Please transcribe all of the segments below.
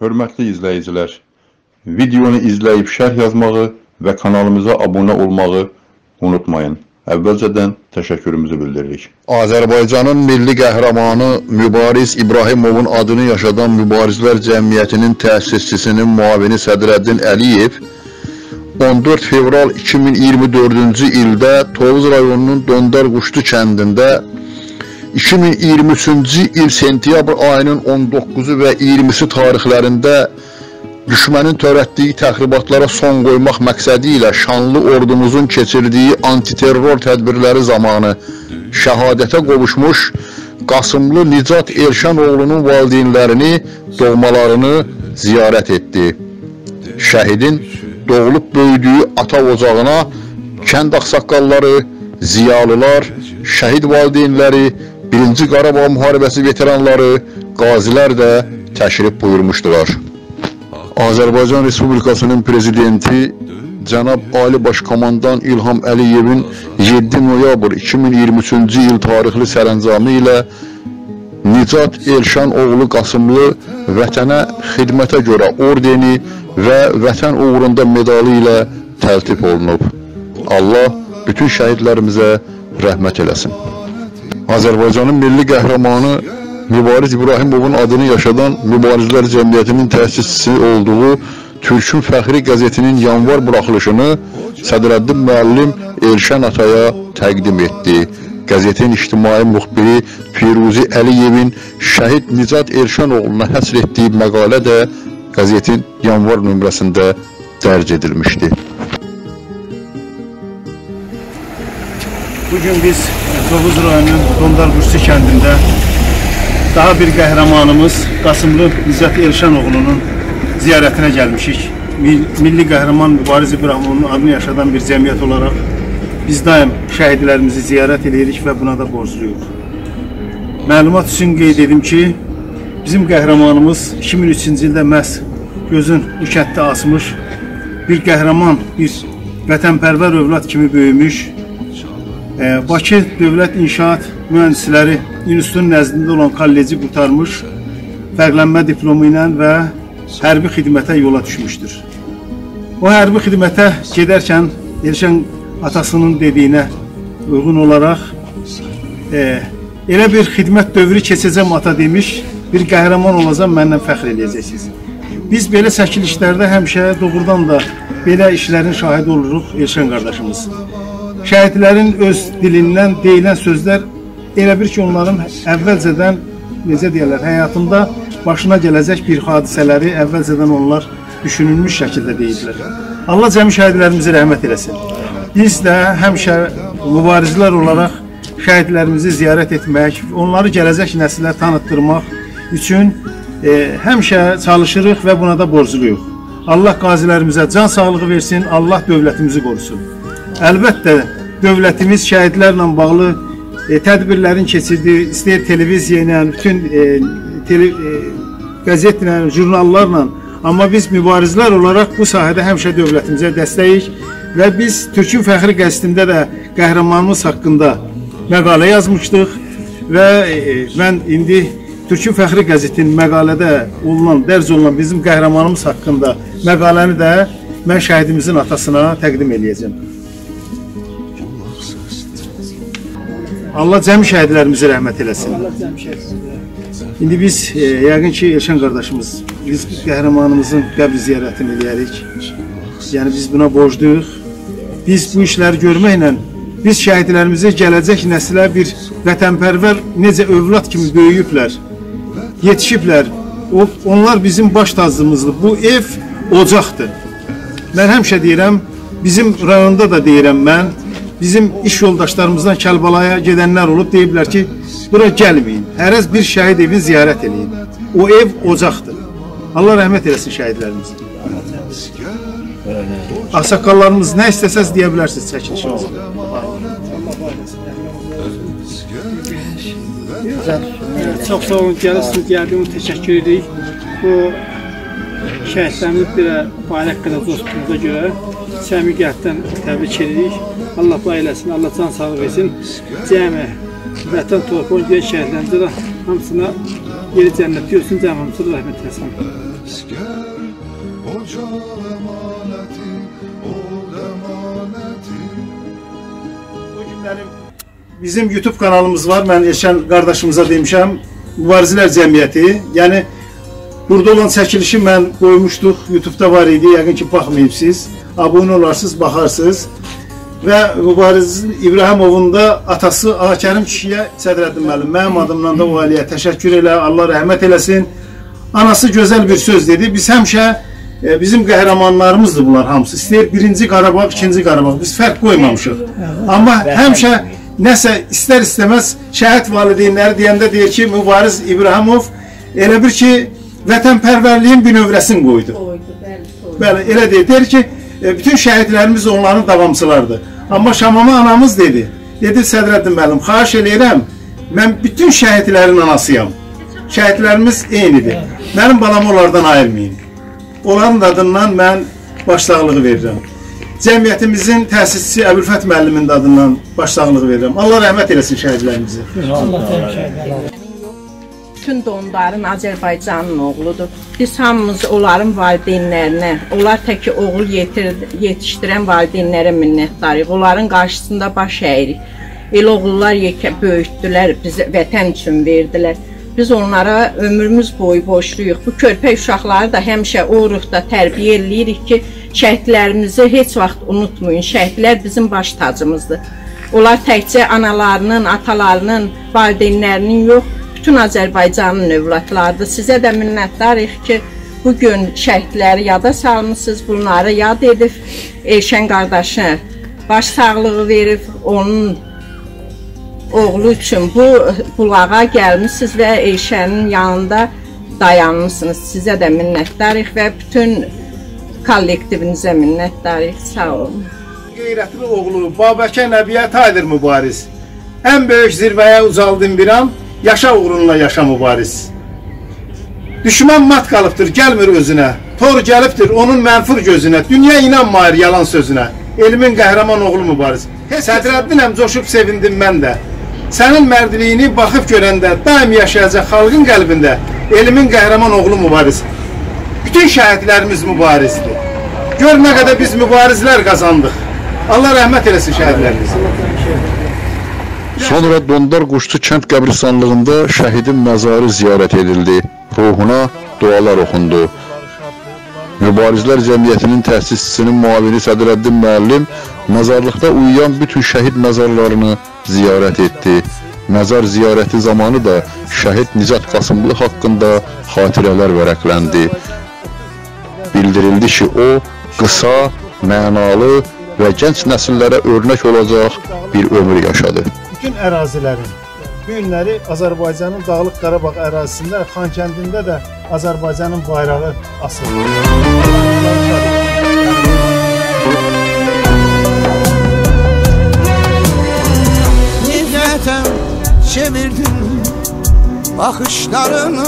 Hörmətli izləyicilər, videonu izləyib şərh yazmağı və kanalımıza abunə olmağı unutmayın. Əvvəlcədən təşəkkürümüzü bildiririk. Azərbaycanın milli qəhrəmanı Mübariz İbrahimovun adını yaşadan Mübarizlər Cəmiyyətinin təsisçisinin müavini Sədrəddin Əliyev 14 fevral 2024-cü ildə Tovuz rayonunun Döndərquşdu kəndində 2023-cü il sentyabr ayının 19-u və 20-si tarixlərində düşmənin törətdiyi təxribatlara son qoymaq məqsədi ilə şanlı ordumuzun keçirdiyi antiterror tədbirləri zamanı şəhadətə qovuşmuş Qasımlı Nicat Elşanoğlunun valideynlərini, doğmalarını ziyarət etdi. Şəhidin doğulub böyüdüyü ata ocağına kənd ağsaqqalları, ziyalılar, şəhid valideynləri, 1-ci Qarabağ müharibəsi veteranları, qazilər də təşrif buyurmuşdular. Azərbaycan Respublikasının prezidenti Cənab Ali Başkomandan İlham Əliyevin 7 noyabr 2023-cü il tarixli sərəncamı ilə Nicat Elşanoğlu Qasımlı vətənə xidmətə görə ordeni və vətən uğrunda medalı ilə təltif olunub. Allah bütün şəhidlərimizə rəhmət eləsin. Azərbaycanın milli qəhrəmanı Mübariz İbrahimovun adını yaşadan Mübarizlər Cəmiyyətinin təsisçisi olduğu Türkün Fəxri qəzetinin yanvar buraxılışını Sədrəddin müəllim Elşən Ataya təqdim etdi. Qəzetin ictimai müxbiri Firuzi Əliyevin şəhid Nicat Elşanoğluna həsr etdiyi məqalə də qəzetin yanvar nömrəsində dərc edilmişdi. Bugün biz Tovuz rayonunun Döndərquşdu kəndində daha bir qəhrəmanımız Qasımlı Nicat Elşanoğlunun ziyarətinə gəlmişik. Milli qəhrəman Mübariz İbrahimovun adını yaşadan bir cəmiyyət olaraq biz daim şəhidlərimizi ziyarət edirik və buna da borcluyuq. Məlumat üçün qeyd edim ki, bizim qəhrəmanımız 2003-cü ildə məhz gözün bu kənddə asmış bir qəhrəman, bir vətənpərvər övlad kimi böyümüş, Bakı Dövlət İnşaat Mühəndisləri İnstitutunun nəzdində olan kolleci qurtarmış, fərqlənmə diplomu ilə və hərbi xidmətə yola düşmüşdür. O hərbi xidmətə gedərkən Elşən atasının dediyinə uyğun olaraq elə bir xidmət dövrü keçəcəm ata demiş, bir qəhrəman olacam, məndən fəxr edəcəksiniz. Biz belə çəkilişlərdə həmişə doğrudan da belə işlərin şahidi oluruq Elşən qardaşımız. Şəhidlərin öz dilindən deyilən sözlər elə bir ki, onların əvvəlcədən, necə deyərlər, həyatında başına gələcək bir hadisələri əvvəlcədən onlar düşünülmüş şəkildə deyirlər. Allah cəmi şəhidlərimizi rəhmət eləsin. Biz də həmişə mübarizlər olaraq şəhidlərimizi ziyarət etmək, onları gələcək nəsillə tanıtdırmaq üçün həmişə çalışırıq və buna da borcluyuq. Allah qazilərimizə can sağlığı versin, Allah dövlətimizi qorusun. Əlbəttə, dövlətimiz şəhidlərlə bağlı tədbirlərin keçirdiyi, istəyir televiziya ilə, bütün qəzetlə, jurnallarla, amma biz mübarizlər olaraq bu sahədə həmişə dövlətimizə dəstəyik və biz Türkün Fəxri qəzetində də qəhrəmanımız haqqında məqalə yazmışdıq və mən indi Türkün Fəxri qəzetinin məqalədə dərc olunan bizim qəhrəmanımız haqqında məqaləni də mən şəhidimizin atasına təqdim edəcəm. Allah cəmi şəhidlərimizi rəhmət eləsin. İndi biz, yəqin ki, Elşən qardaşımız, biz qəhrəmanımızın qəbri ziyarətini eləyərik. Yəni, biz buna borcluyuq. Biz bu işləri görməklə, biz şəhidlərimizi gələcək nəsilə bir vətənpərvər, necə övlad kimi böyüyüblər, yetişiblər. Onlar bizim baş tacımızdır. Bu ev ocaqdır. Mən həmişə deyirəm, bizim rayonda da deyirəm mən, bizim iş yoldaşlarımızdan Kəlbalaya gedənlər olub, deyiblər ki, bura gəlməyin, hərəz bir şəhid evini ziyarət edin. O ev ocaqdır. Allah rəhmət eləsin şəhidlərimizi. Ağsaqqallarımız nə istəsəz deyə bilərsiniz çəkilişimizə. Çox sağ olun, gəlirsiniz, gəldiyiniz təşəkkür edirik. Bu şəhidlərimiz bir bayrak qədər dostumuza görə səmimi qəlbdən təbrik edirik. Allah var eləsin, Allah can sağlıq versin. Cəmi, vətən torpağın şəhidlərimizə də hamısına yeri cənnət görsün, cəmi hamısına rəhmət eləsin. asker, oca emaneti, o emaneti. Bu günləri bizim YouTube kanalımız var. Mən Elşən qardaşımıza demişəm, Mübarizlər Cəmiyyəti. Yəni burada olan çəkilişi mən qoymuşduq. YouTube'da var idi. Yəqin ki baxmayıbsınız. Abunə olarsınız, baxarsınız. Və Mübariz İbrahimovun da atası Ağakərim kişiyə Sədrəddin müəllim, mənim adımdan da o ailəyə təşəkkür elə, Allah rəhmət eləsin. Anası gözəl bir söz dedi. Biz həmişə bizim qəhrəmanlarımızdır bunlar hamısı. İstəyir birinci Qarabağ, ikinci Qarabağ. Biz fərq qoymamışıq. Amma həmişə nəsə istər-istəməz şəhid valideynləri deyəndə deyir ki, Mübariz İbrahimov elə bir ki, vətənpərvərliyin bir növrəsini qoydu. Bəli, elə deyir. Deyir ki, bütün şəhidlərimiz onların davamçılardır. Amma Şamama anamız dedi. Dedi Sədrəddin müəllim, xahiş eləyirəm, mən bütün şəhidlərin anasıyam. Şəhidlərimiz eynidir. Mənim balamı onlardan ayırmayın. Onların adından mən başsağlığı verirəm. Cəmiyyətimizin təsisçisi Əbülfət müəllimin adından başsağlığı verirəm. Allah rəhmət eləsin şəhidlərimizi. Bütün donların Azərbaycanın oğludur. Biz hamımız onların valideynlərinə, onlar təki oğul yetişdirən valideynlərə minnətdarıq. Onların qarşısında baş əyirik. El oğullar böyütdülər, bizi vətən üçün verdilər. Biz onlara ömrümüz boyu borcluyuq. Bu körpə uşaqları da həmişə o ruhda tərbiyə eləyirik ki, şəhidlərimizi heç vaxt unutmayın. Şəhidlər bizim baş tacımızdır. Onlar təkcə analarının, atalarının, valideynlərinin yox, bütün Azərbaycanın övladlarıdır. Sizə də minnətdarıq ki, bugün şəhidləri yada salmışsınız, bunları yad edib, Elşən qardaşı baş sağlığı verib, onun oğlu üçün bu bulağa gəlmişsiniz və Elşənin yanında dayanmışsınız. Sizə də minnətdarıq və bütün kollektivinizə minnətdarıq. Sağ olun. Qeyrətli oğlu Babəkə Nəbiyə Taydır Mübariz. Ən böyük zirvəyə ucaldın bir an, yaşa uğrunla yaşa Mübariz. Düşman mat qalıbdır, gəlmir özünə. Tor gəlibdir onun mənfur gözünə. Dünya inanmayır yalan sözünə. Elmin qəhrəman oğlu Mübariz. Sədrəddinəm, coşub sevindim mən də. Sənin mərdiliyini baxıb görəndə daim yaşayacaq xalqın qəlbində elmin qəhrəman oğlu Mübariz. Bütün şəhidlərimiz mübarizdir. Gör nə qədər biz mübarizlər qazandıq. Allah rəhmət eləsin şəhidlərimiz. Sonra Dondar Quşçu kənd qəbristanlığında şəhidin məzarı ziyarət edildi. Ruhuna dualar oxundu. Mübarizlər Cəmiyyətinin təsisçisinin müavini Sədrəddin müəllim məzarlıqda uyuyan bütün şəhid məzarlarını ziyarət etdi. Məzar ziyarəti zamanı da şəhid Nicat Qasımlı haqqında xatirələr vərəqləndi. Bildirildi ki, o qısa, mənalı və gənc nəsillərə örnək olacaq bir ömür yaşadı. Bütün ərazilərin, bu günləri Azərbaycanın Dağlıq Qarabağ ərazisində, Xankəndində də Azərbaycanın bayrağı asılır. Nifrətə çevirdin baxışlarını,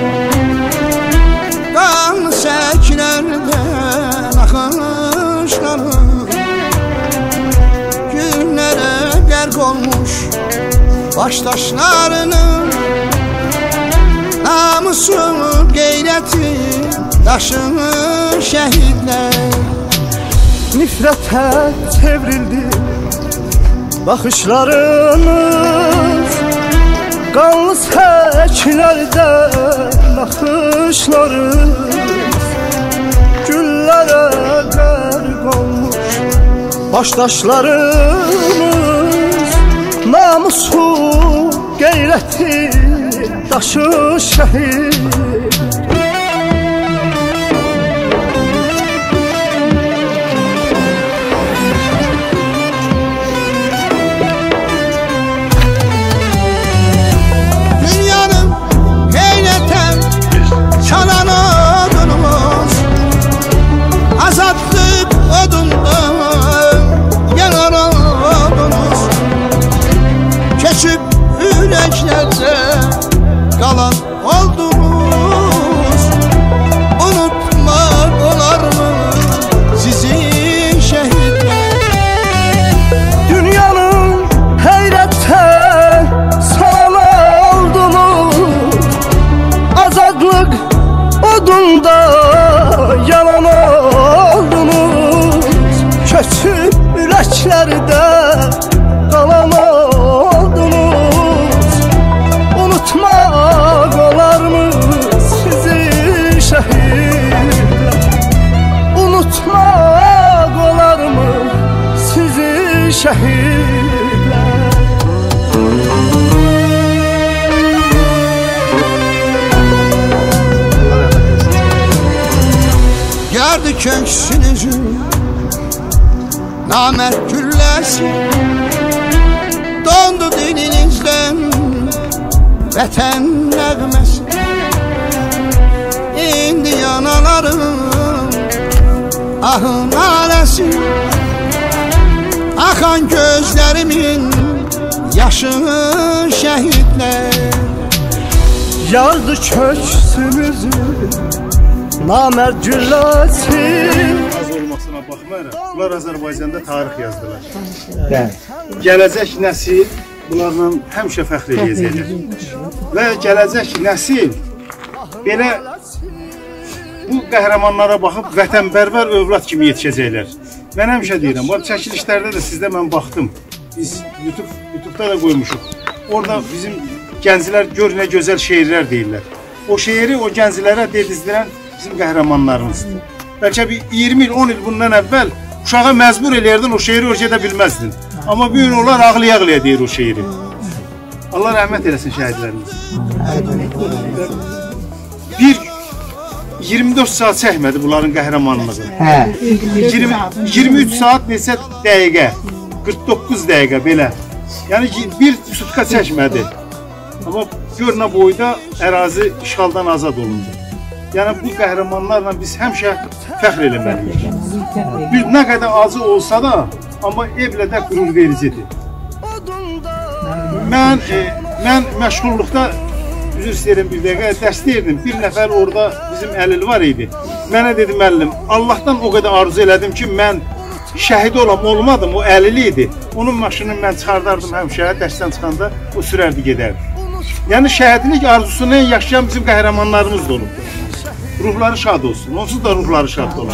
qan səklərdən axışları, günlərə qərq olmuş başdaşlarını, namusu qeyrəti daşını şəhidlər. Nifrətə çevrildi baxışlarınız, qanlı səklərdən axışlarınız, güllərə qərq olmuş başdaşlarınız, namusu qeyrəti daşı şəhid. Azadlık odundan yanar oldunuz, keçib ürəklərdə qalan oldunuz. yardı köksünüzü namert gülləsi dondu dilinizdən vətən nəğməsi indi yanalarım ahın aləsi axan gözlərimin yaşı şəhidlər Yardı köksümüzü namert gülləsi Az olmasına baxmayaraq, bunlar Azərbaycanda tarix yazdılar. Gələcək nəsil bunlarla həmişə fəxr edəcəkdir. Və gələcək nəsil belə bu qəhrəmanlara baxıb vətənpərvər övlad kimi yetişəcəklər. Mən həmişə deyirəm, bu çəkilişlərdə də sizdə mən baxdım. Biz YouTube-da da qoymuşuq. Orada bizim gənclər gör nə gözəl şeirlər deyirlər. O şeiri o gənclərə dedizdirən bizim qəhrəmanlarımızdır. Bəlkə bir 20 il, 10 il bundan əvvəl uşağa məcbur eləyərdin, o şeiri oraya da bilməzdin. Amma bir gün onlar ağlaya-ağlaya deyir o şeiri. Allah rəhmət eləsin şəhidlərimiz. 24 saat çəkmədi bunların qəhrəmanlığı. 23 saat neçə dəqiqə, 49 dəqiqə belə. Yəni bir sutka çəkmədi. Amma görünə boyda ərazi işğaldan azad olundu. Yəni bu qəhrəmanlarla biz həmişə fəxr eləməliyik. Biz nə qədər acı olsa da, amma evlə də qürur vericidir. Mən məşğulluqda, üzr istəyirəm bir dəqiqə, dərs deyirdim. Bir nəfər orada bizim əlil var idi. Mənə dedi müəllim, Allahdan o qədər arzu elədim ki, mən şəhid olam, olmadım, o əlili idi. Onun maşınını mən çıxardardım həmişə, dərsdən çıxanda o sürərdi, gedərdi. Yəni şəhidlik arzusunu yaşayan bizim qəhrəmanlarımız da olubdur. Ruhları şad olsun, onsuz da ruhları şad olar.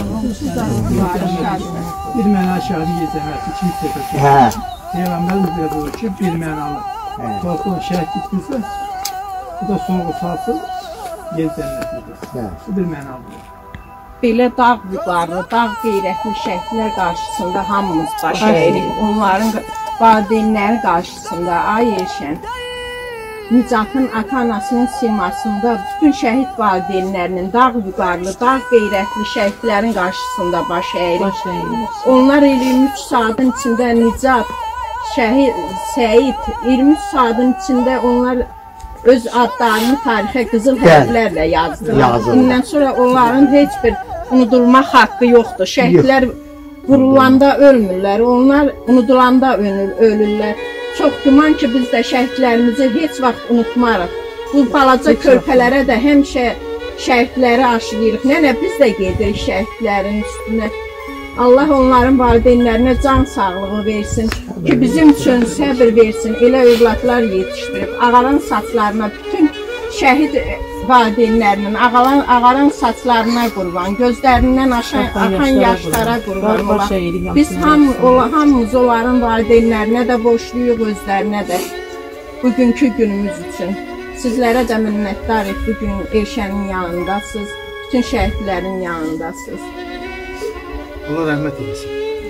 Bir məna şəhidi gecəməsi, iki təfəkkür. Peyğəmbərimiz də buyurur ki, bir mənalı. Qorxun şəhid gitmişsə, bu da sorğu salsın, yer cənnətidir. Bu bir mənalıdır. Belə dağ yuqarı, dağ qeyrətli şəhidlər qarşısında hamımız baş əyirik. Onların valideynləri qarşısında, ay Elşən, Nicatın ata-anasının simasında bütün şəhid valideynlərinin dağ yuqarlı, dağ qeyrətli şəhidlərin qarşısında baş əyirik. Onlar 23 saatın içində Nicat, şəhid, Səyid, 23 saatın içində onlar öz adlarını tarixə qızıl hərflərlə yazdılar. Bundan sonra onların heç bir unudulmaq haqqı yoxdur. Şəhidlər vurulanda ölmürlər, onlar unudulanda ölürlər. Çox güman ki, biz də şəhidlərimizi heç vaxt unutmarıq. Bu balaca körpələrə də həmişə şəhidləri aşılayırıq. Nənə, biz də gedirik şəhidlərin üstünə. Allah onların valideynlərinə can sağlığı versin ki, bizim üçün səbir versin. Elə övladlar yetişdirib. Ağaran saçlarına, bütün şəhid valideynlərinin ağaran saçlarına qurban, gözlərindən axan yaşlara qurban olaq. Biz hamımız onların valideynlərinə də borçluyuq, özlərinə də bugünkü günümüz üçün. Sizlərə də minnətdarıq, bugün Elşənin yanındasınız, bütün şəhidlərin yanındasınız. Allah rəhmət eləsin.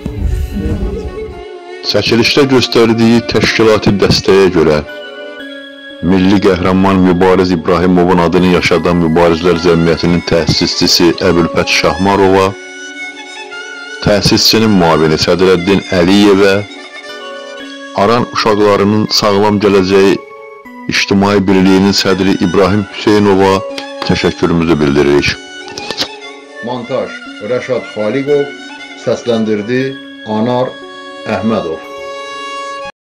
Çəkilişdə göstərdiyi təşkilati dəstəyə görə Milli qəhrəman Mübariz İbrahimovun adını yaşadan Mübarizlər Cəmiyyətinin təsisçisi Əbülfət Şahmarova, təsisçinin müavini Sədrəddin Əliyevə, Aran uşaqlarının sağlam gələcəyi İctimai Birliyinin sədri İbrahim Hüseynova təşəkkürümüzü bildiririk. Montaj Rəşad Xaliqov, səsləndirdi Anar Əhmədov.